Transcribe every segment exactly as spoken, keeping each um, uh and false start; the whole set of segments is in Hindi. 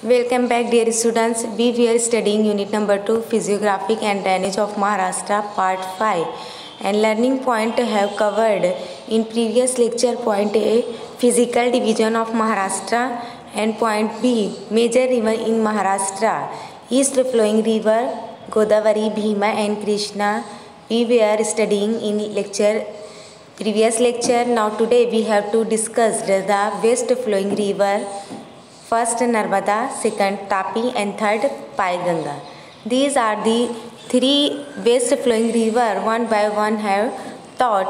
Welcome back, dear students. We were studying unit number two, Physiographic and Drainage of Maharashtra, part five. And learning point have covered in previous lecture. Point A, physical division of Maharashtra, and point B, major river in Maharashtra, east flowing river Godavari, Bhima and Krishna. We were studying in lecture previous lecture. Now today we have to discuss the west flowing river. First Narmada, second Tapi and third Paiganga. These are the three west flowing river. One by one have taught.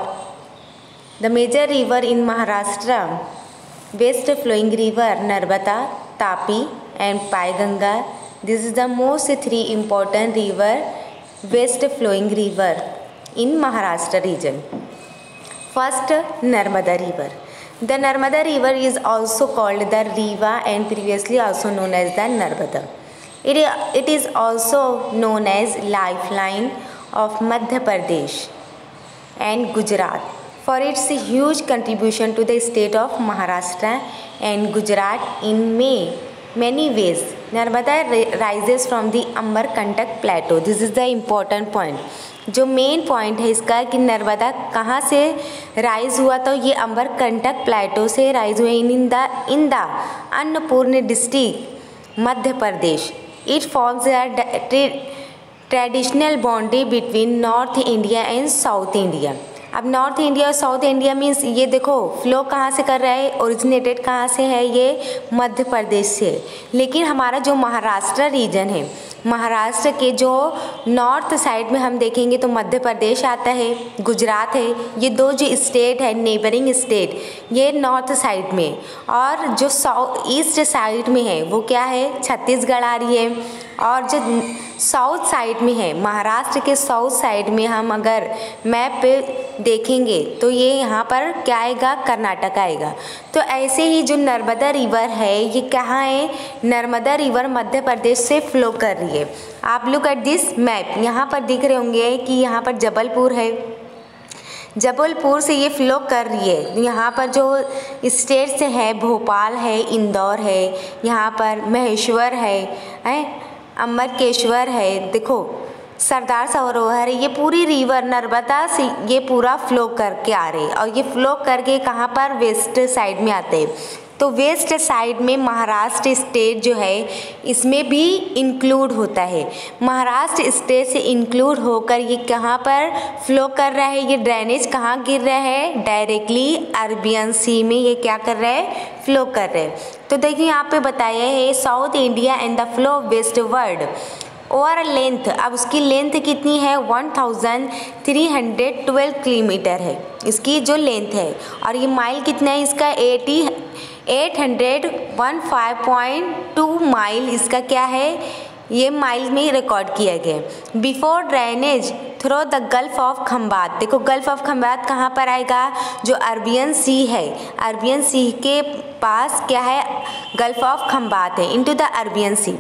The major river in Maharashtra, west flowing river Narmada, Tapi and Paiganga. This is the most three important river, west flowing river in Maharashtra region. First Narmada river. The Narmada river is also called the Riva and previously also known as the Narmada. It, it is also known as lifeline of Madhya Pradesh and Gujarat for its huge contribution to the state of Maharashtra and Gujarat in May. Many ways. Narmada rises from the Amarkantak plateau. This is the important point. जो मेन पॉइंट है इसका कि नर्मदा कहाँ से राइज हुआ, तो ये अमरकंटक प्लेटो से राइज हुए in the in the Annapurna district Madhya Pradesh. It forms a traditional boundary between north India and south India. अब नॉर्थ इंडिया और साउथ इंडिया मीन्स ये देखो फ्लो कहाँ से कर रहा है, ओरिजिनेटेड कहाँ से है, ये मध्य प्रदेश से. लेकिन हमारा जो महाराष्ट्र रीजन है, महाराष्ट्र के जो नॉर्थ साइड में हम देखेंगे तो मध्य प्रदेश आता है, गुजरात है. ये दो जो स्टेट है नेबरिंग स्टेट, ये नॉर्थ साइड में, और जो साउथ ईस्ट साइड में है वो क्या है, छत्तीसगढ़ आ रही है. और जो साउथ साइड में है, महाराष्ट्र के साउथ साइड में हम अगर मैप पे देखेंगे तो ये यहाँ पर क्या आएगा, कर्नाटक आएगा. तो ऐसे ही जो नर्मदा रिवर है ये कहाँ है, नर्मदा रिवर मध्य प्रदेश से फ्लो कर रही है. आप लुक एट दिस मैप, यहाँ पर दिख रहे होंगे कि यहाँ पर जबलपुर है, जबलपुर से ये फ्लो कर रही है. यहाँ पर जो स्टेट्स है, भोपाल है, इंदौर है, यहाँ पर महेश्वर है, है अमरकेश्वर है, देखो सरदार सरोवर है. ये पूरी रिवर नर्मदा से ये पूरा फ्लो करके आ रहे हैं, और ये फ्लो करके कहाँ पर, वेस्ट साइड में आते हैं. तो वेस्ट साइड में महाराष्ट्र स्टेट जो है इसमें भी इंक्लूड होता है. महाराष्ट्र स्टेट से इंक्लूड होकर ये कहाँ पर फ्लो कर रहा है, ये ड्रेनेज कहाँ गिर रहा है, डायरेक्टली अरबियन सी में ये क्या कर रहा है, फ्लो कर रहे हैं. तो देखिए यहाँ पे बताया है south India and the flow westward over length. अब उसकी लेंथ कितनी है, one thousand three hundred twelve kilometre है इसकी जो लेंथ है. और ये माइल कितना है इसका, eighty eight hundred one five point two mile इसका क्या है, ये माइल में रिकॉर्ड किया गया. Before drainage through the gulf of Khambhat. देखो गल्फ ऑफ खंबात कहाँ पर आएगा, जो अरबियन सी है, अरबियन सी के पास क्या है, गल्फ ऑफ खंबात है, into the Arabian sea.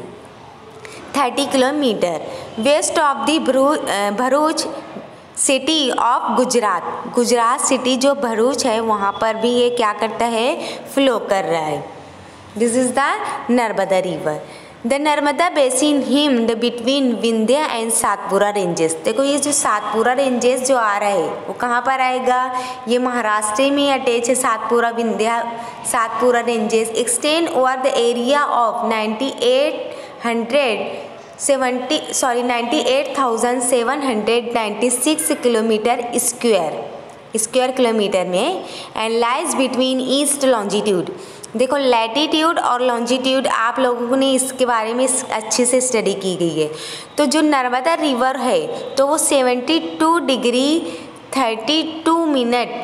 Thirty kilometre west of the Bharuch city of Gujarat. Gujarat city जो भरूच है वहाँ पर भी ये क्या करता है, फ्लो कर रहा है. This is the Narmada river. The Narmada basin hemmed between Vindhya and Satpura ranges. देखो ये जो सातपुरा रेंजेस जो आ रहा है वो कहाँ पर आएगा, ये महाराष्ट्र में अटैच है. Satpura Vindhya Satpura ranges extend over the area of ninety eight hundred seventy sorry ninety eight thousand seven hundred ninety six kilometre square square kilometre में, and lies between east longitude. देखो लैटिट्यूड और लॉन्जिट्यूड आप लोगों ने इसके बारे में अच्छे से स्टडी की गई है. तो जो नर्मदा रिवर है तो वो seventy two degree thirty two minute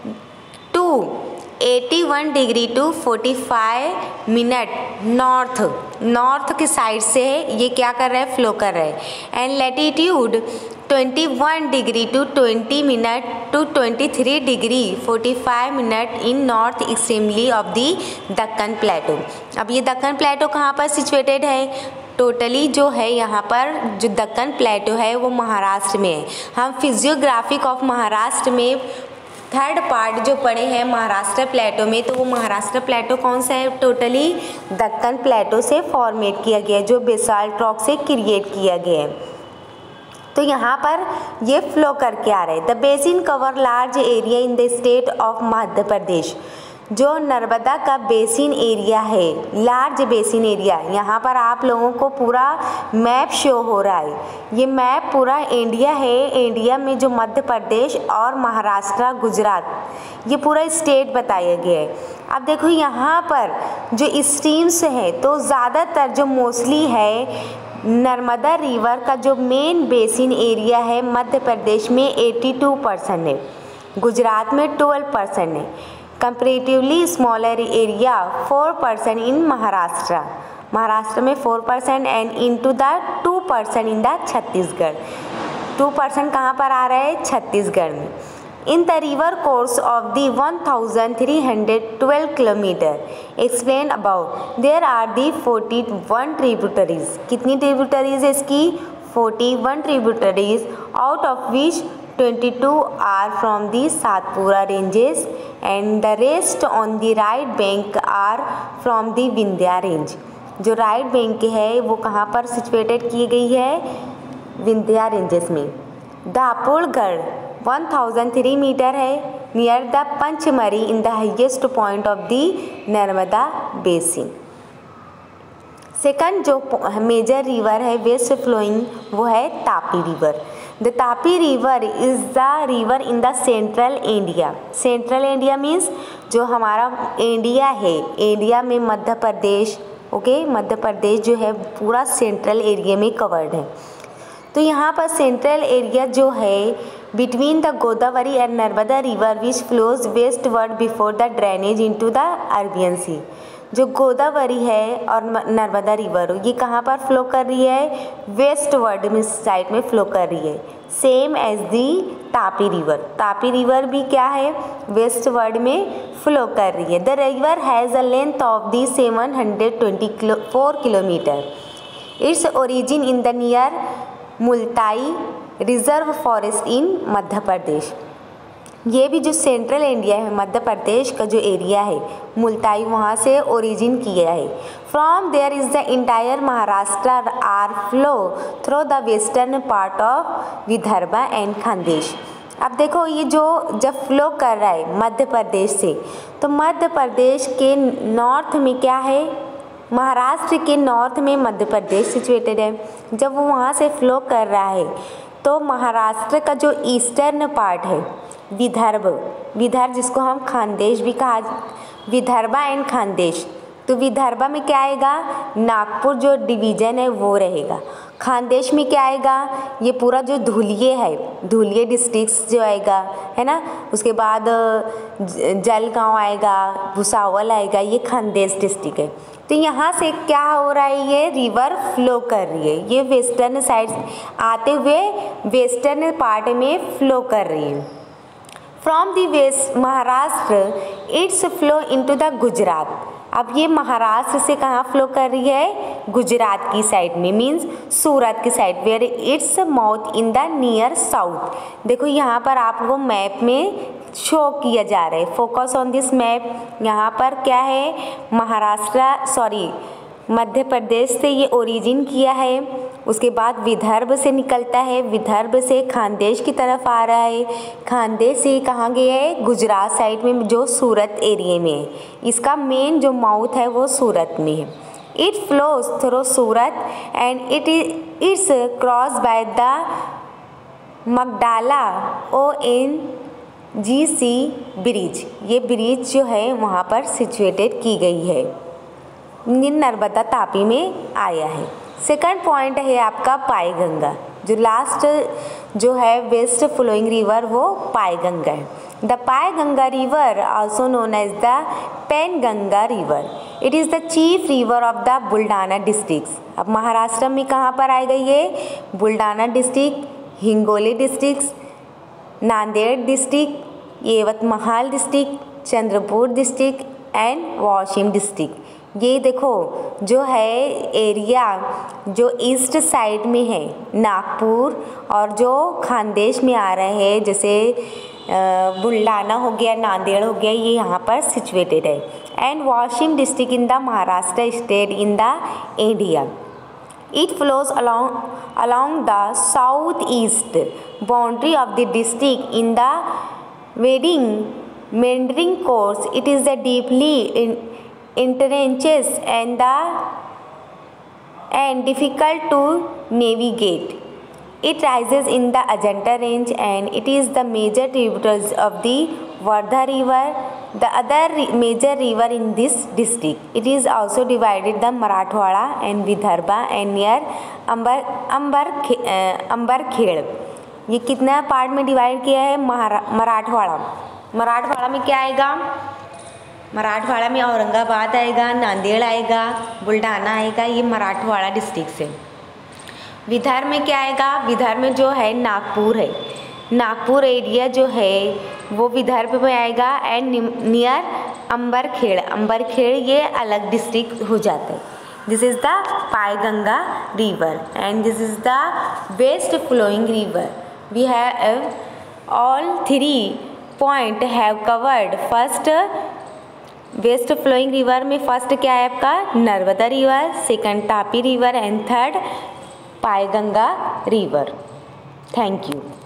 to eighty one degree to forty five minute north north की साइड से ये क्या कर रहा है, फ्लो कर रहा है. And latitude twenty one degree to twenty minute to twenty three degree forty five minute in north extremely of the Deccan plateau. अब ये दक्कन प्लेटो कहाँ पर सिचुएटेड है, टोटली जो है यहाँ पर जो दक्कन प्लेटो है वो महाराष्ट्र में है. हम फिजियोग्राफिक ऑफ महाराष्ट्र में थर्ड पार्ट जो पड़े हैं महाराष्ट्र प्लेटो में, तो वो महाराष्ट्र प्लेटो कौन सा है? टोटली दक्कन प्लेटो से फॉर्मेट किया गया है, जो बेसाल्ट रॉक से क्रिएट किया गया है। तो यहाँ पर ये फ्लो करके आ रहा है। The basin cover large area in the state of Madhya Pradesh. जो नर्मदा का बेसिन एरिया है, लार्ज बेसिन एरिया, यहाँ पर आप लोगों को पूरा मैप शो हो रहा है। ये मैप पूरा इंडिया है। इंडिया में जो मध्य प्रदेश और महाराष्ट्र, गुजरात, ये पूरा स्टेट बताया गया है। अब देखो यहाँ पर जो स्ट्रीम्स है, तो ज़्यादातर जो मोस्टली है नर्मदा रिवर का जो मेन बेसिन एरिया है मध्य प्रदेश में बयासी परसेंट है, गुजरात में बारह परसेंट है। Comparatively smaller area four percent in Maharashtra, Maharashtra में four percent and into the two percent in the Chhattisgarh. Two percent कहाँ पर आ रहा है? छत्तीसगढ़ में। In the river course of the one thousand three hundred twelve kilometre explain about there are the forty one tributaries. कितनी ट्रिब्यूटरीज है इसकी? Forty one tributaries, out of which twenty two are from the Satpura ranges and the rest on the right bank are from the Vindhya range. जो राइट बैंक है वो कहाँ पर सिचुएटेड की गई है? विंध्या रेंजेस में। Dapolgarh one thousand three metre है, near the Pachmarhi in the highest point of the Narmada basin. Second जो मेजर रिवर है वेस्ट फ्लोइंग, वो है Tapi river. The Tapi river is the river in the central India. Central India means जो हमारा इंडिया है, इंडिया में मध्य प्रदेश, ओके, मध्य प्रदेश जो है पूरा सेंट्रल एरिया में कवर्ड है। तो यहाँ पर सेंट्रल एरिया जो है between the Godavari and Narmada river which flows westward before the drainage into the Arabian sea. जो गोदावरी है और नर्मदा रिवर, ये कहाँ पर फ्लो कर रही है? वेस्टवर्ड में साइड में फ्लो कर रही है, same as the Tapi river. Tapi river भी क्या है? वेस्टवर्ड में फ्लो कर रही है। The river has a length of the seven hundred twenty kilo four kilometre. Its origin in the near Multai reserve forest in Madhya Pradesh. ये भी जो सेंट्रल इंडिया है, मध्य प्रदेश का जो एरिया है, मुल्ताई, वहाँ से ओरिजिन किया है। From there is the entire Maharashtra are flow through the western part of Vidarbha and Khandesh. अब देखो ये जो जब फ्लो कर रहा है मध्य प्रदेश से, तो मध्य प्रदेश के नॉर्थ में क्या है? महाराष्ट्र के नॉर्थ में मध्य प्रदेश सिचुएटेड है। जब वो वहाँ से फ्लो कर रहा है तो महाराष्ट्र का जो ईस्टर्न पार्ट है, विदर्भ, विदर्भ जिसको हम खानदेश भी कहा, विदर्भा एंड खानदेश, तो विदर्भा में क्या आएगा? नागपुर जो डिवीज़न है वो रहेगा। खानदेश में क्या आएगा? ये पूरा जो धुलिये है, धुलिये डिस्ट्रिक्ट जो आएगा, है ना। उसके बाद जलगांव आएगा, भुसावल आएगा, ये खानदेश डिस्ट्रिक्ट है। तो यहाँ से क्या हो रहा है? ये रिवर फ्लो कर रही है, ये वेस्टर्न साइड आते हुए वेस्टर्न पार्ट में फ्लो कर रही है। From the west Maharashtra its flow into the Gujarat. अब ये महाराष्ट्र से कहाँ फ्लो कर रही है? गुजरात की साइड में, मीन्स सूरत की side, where its mouth in the near south. देखो यहाँ पर आपको मैप में शो किया जा रहा है, फोकस ऑन दिस मैप। यहाँ पर क्या है? महाराष्ट्र सॉरी मध्य प्रदेश से ये ओरिजिन किया है, उसके बाद विदर्भ से निकलता है, विदर्भ से खानदेश की तरफ आ रहा है, खानदेश से कहाँ गया है? गुजरात साइड में जो सूरत एरिया में है। इसका मेन जो माउथ है वो सूरत में है। It flows through Surat and it is its cross by the Magdalla O N G C bridge. ये ब्रिज जो है वहाँ पर सिचुएटेड की गई है, नर्मदा तापी में आया है। सेकंड पॉइंट है आपका पायगंगा। जो लास्ट जो है वेस्ट फ्लोइंग रिवर वो पायगंगा है। The Paiganga river also known as the Penganga river. It is the chief river of the Buldhana district. अब महाराष्ट्र में कहाँ पर आ गई है? Buldhana district, Hingoli district, Nanded district, Yavatmal district, Chandrapur district and Washim district. ये देखो जो है एरिया जो ईस्ट साइड में है नागपुर, और जो खानदेश में आ रहे हैं जैसे बुल्ढाना हो गया, नांदेड़ हो गया, ये यहाँ पर सिचुएटेड है। And Washim district in the Maharashtra state in the India. It flows along along the southeast boundary of the district in the winding meandering course. It is the deeply in, entrenched and the and difficult to navigate. It rises in the Ajanta range and it is the major tributary of the Wardha river, the other major river in this district. It is also divided the Marathwada and Vidarbha and near Ambar Ambar Ambarkhed. ये कितना पार्ट में डिवाइड किया है? मराठवाड़ा। मराठवाड़ा में क्या आएगा? मराठवाड़ा में औरंगाबाद आएगा, नांदेड़ आएगा, बुल्ढाना आएगा, ये मराठवाड़ा डिस्ट्रिक्ट से। विदर्भ में क्या आएगा? विदर्भ में जो है नागपुर है, नागपुर एरिया जो है वो विदर्भ में आएगा। एंड नियर अंबरखेड़, अंबरखेड़ ये अलग डिस्ट्रिक्ट हो जाता है। This is the Paiganga river and this is the west flowing river. We have all three point have covered. First west flowing river में फर्स्ट क्या है आपका? Narmada river, second Tapi river and third Paiganga river. Thank you.